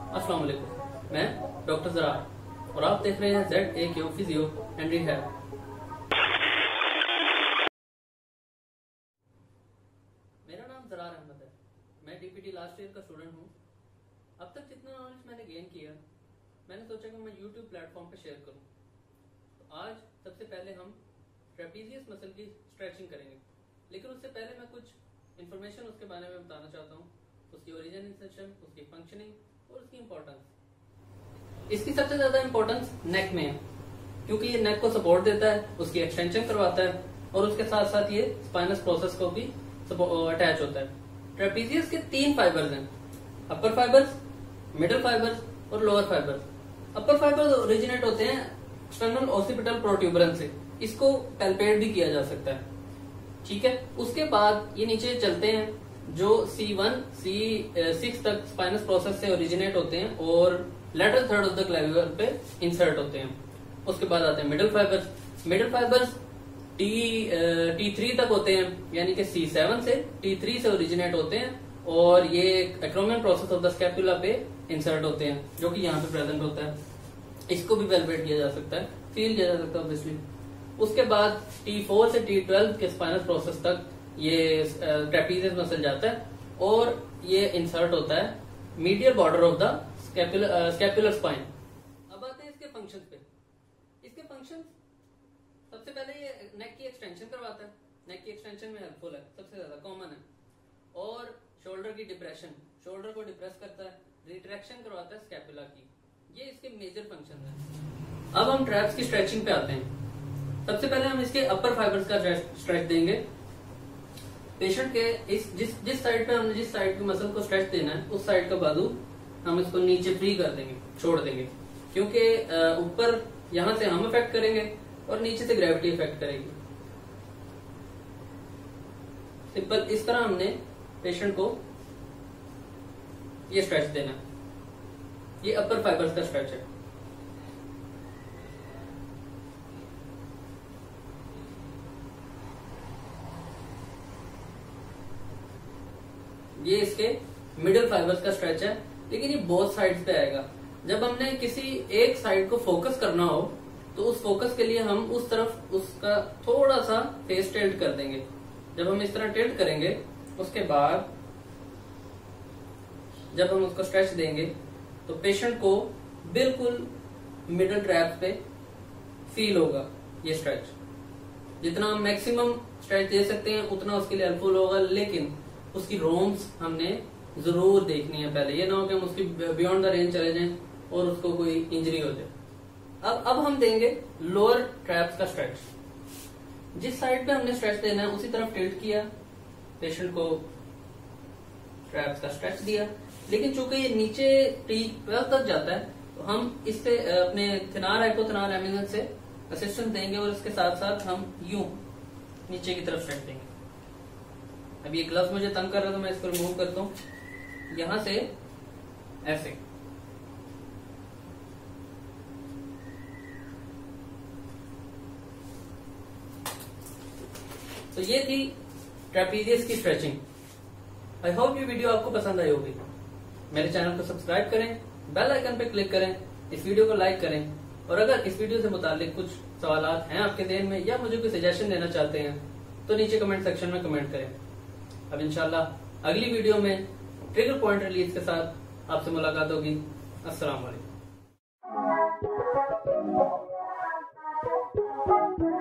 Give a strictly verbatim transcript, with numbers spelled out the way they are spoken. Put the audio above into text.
अस्सलाम वालेकुम, मैं डॉक्टर ज़रार और आप देख रहे हैं Z A Q physio and rehab. मेरा नाम ज़रार अहमद है। मैं डीपीटी लास्ट ईयर का स्टूडेंट हूँ। अब तक जितना नॉलेज मैंने गेन किया, मैंने सोचा कि मैं यूट्यूब प्लेटफॉर्म पर शेयर करूँ। तो आज सबसे पहले हम ट्रेपीजियस मसल की स्ट्रेचिंग करेंगे, लेकिन उससे पहले मैं कुछ इन्फॉर्मेशन उसके बारे में बताना चाहता हूँ, उसकी ओरिजिनेशन, उसकी फंक्शनिंग और उसकी इम्पोर्टेंस। इसकी सबसे ज्यादा इम्पोर्टेंस नेक में है, क्योंकि ये नेक को सपोर्ट देता है, उसकी एक्सटेंशन करवाता है और उसके साथ साथ ये स्पाइनस प्रोसेस को भी अटैच होता है। ट्रेपीजियस के तीन फाइबर्स हैं, अपर फाइबर्स, मिडल फाइबर्स और lower fibres. Upper fibres originate होते हैं एक्सटर्नल ऑसिपिटल प्रोट्यूबरेंस से, इसको पैल्पेट भी किया जा सकता है, ठीक है। उसके बाद ये नीचे चलते हैं, जो सी वन सी सिक्स तक स्पाइनस प्रोसेस से ओरिजिनेट होते हैं और lateral third of the clavicle पे इंसर्ट होते हैं। उसके बाद आते हैं middle fibres. Middle fibres T T three तक होते हैं, यानी कि सी सेवन से टी थ्री से ओरिजिनेट होते हैं और ये acromion process of the scapula पे इंसर्ट होते हैं, जो कि यहाँ पे प्रेजेंट होता है। इसको भी पैल्पेट किया जा सकता है, फील किया जा सकता है ऑब्वियसली। उसके बाद टी फोर से टी ट्वेल्व के स्पाइनस प्रोसेस तक ये ट्रेपीजियस मसल जाता है और ये इंसर्ट होता है medial border of the scapular spine. अब आते हैं इसके फंक्शंस पे। इसके फंक्शंस सबसे पहले ये नेक की एक्सटेंशन करवाता है, नेक की एक्सटेंशन में हेल्पफुल है, सबसे ज्यादा कॉमन है। और शोल्डर की डिप्रेशन, शोल्डर को डिप्रेस करता है, रिट्रैक्शन करवाता है स्कैपुला की। ये इसके मेजर फंक्शन है। अब हम ट्रैप्स की स्ट्रेचिंग पे आते हैं। सबसे पहले हम इसके अपर फाइबर्स का स्ट्रेच देंगे। पेशेंट के इस जिस जिस साइड पे हमने जिस साइड की मसल को स्ट्रेच देना है, उस साइड का बाजू हम इसको नीचे फ्री कर देंगे, छोड़ देंगे, क्योंकि ऊपर यहां से हम इफेक्ट करेंगे और नीचे से ग्रेविटी इफेक्ट करेगी। सिंपल इस तरह हमने पेशेंट को ये स्ट्रेच देना है। ये अपर फाइबर्स का स्ट्रेच है। ये इसके मिडिल फाइबर्स का स्ट्रेच है, लेकिन ये बोथ साइड्स पे आएगा। जब हमने किसी एक साइड को फोकस करना हो, तो उस फोकस के लिए हम उस तरफ उसका थोड़ा सा फेस टिल्ट कर देंगे। जब हम इस तरह टिल्ट करेंगे, उसके बाद जब हम उसको स्ट्रेच देंगे, तो पेशेंट को बिल्कुल मिडिल ट्रैप पे फील होगा ये स्ट्रेच। जितना हम मैक्सिमम स्ट्रेच दे सकते हैं उतना उसके लिए हेल्पफुल होगा, लेकिन उसकी रोम्स हमने जरूर देखनी है पहले। ये ना हो कि हम उसकी बियॉन्ड द रेंज चले जाएं और उसको कोई इंजरी हो जाए। अब अब हम देंगे लोअर ट्रैप्स का स्ट्रेच। जिस साइड पे हमने स्ट्रेच देना है उसी तरफ टिल्ट किया, पेशेंट को ट्रैप्स का स्ट्रेच दिया। लेकिन चूंकि ये नीचे टी ट्वेल्व तक जाता है, तो हम इससे अपने थिनार हाइपोथिनार एमिनेंस से असिस्टेंस देंगे और इसके साथ साथ हम यूं नीचे की तरफ स्ट्रेच देंगे। अब ये ग्लव्स मुझे तंग कर रहा है, तो मैं इसको रिमूव करता हूं। यहां से ऐसे तो ये थी ट्रेपीजियस की स्ट्रेचिंग। आई होप ये वीडियो आपको पसंद आई होगी। मेरे चैनल को सब्सक्राइब करें, बेल आइकन पे क्लिक करें, इस वीडियो को लाइक करें, और अगर इस वीडियो से मुतालिक कुछ सवालात हैं आपके ध्यान में या मुझे कोई सजेशन देना चाहते हैं, तो नीचे कमेंट सेक्शन में कमेंट करें। अब इंशाल्लाह अगली वीडियो में ट्रिगर पॉइंट रिलीज के साथ आपसे मुलाकात होगी। अस्सलाम वालेकुम।